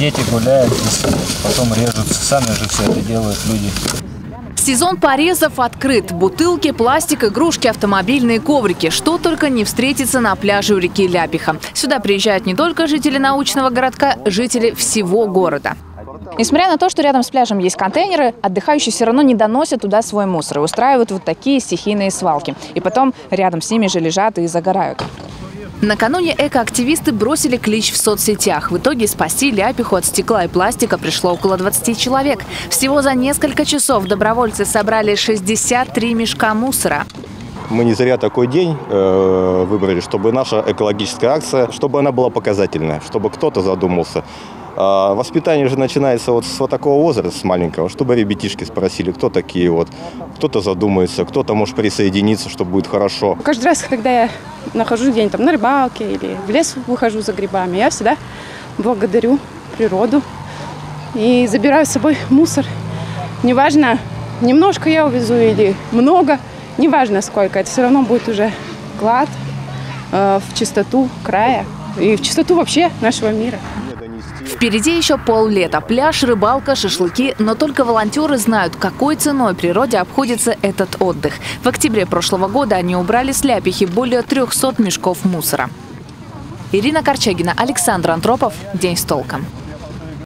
дети гуляют, потом режутся. Сами же все это делают люди. Сезон порезов открыт. Бутылки, пластик, игрушки, автомобильные коврики. Что только не встретится на пляже у реки Ляпиха. Сюда приезжают не только жители научного городка, жители всего города. Несмотря на то, что рядом с пляжем есть контейнеры, отдыхающие все равно не доносят туда свой мусор и устраивают вот такие стихийные свалки. И потом рядом с ними же лежат и загорают. Накануне экоактивисты бросили клич в соцсетях. В итоге спасти Ляпиху от стекла и пластика пришло около 20 человек. Всего за несколько часов добровольцы собрали 63 мешка мусора. Мы не зря такой день выбрали, чтобы наша экологическая акция, чтобы она была показательная, чтобы кто-то задумался. Воспитание же начинается вот с вот такого возраста, с маленького, чтобы ребятишки спросили, кто такие вот. Кто-то задумается, кто-то может присоединиться, что будет хорошо. Каждый раз, когда я нахожусь где-нибудь на рыбалке или в лес выхожу за грибами, я всегда благодарю природу и забираю с собой мусор. Неважно, немножко я увезу или много, неважно сколько, это все равно будет уже вклад в чистоту края и в чистоту вообще нашего мира. Впереди еще поллета. Пляж, рыбалка, шашлыки. Но только волонтеры знают, какой ценой природе обходится этот отдых. В октябре прошлого года они убрали с Ляпихи более 300 мешков мусора. Ирина Корчагина, Александр Антропов. День с толком.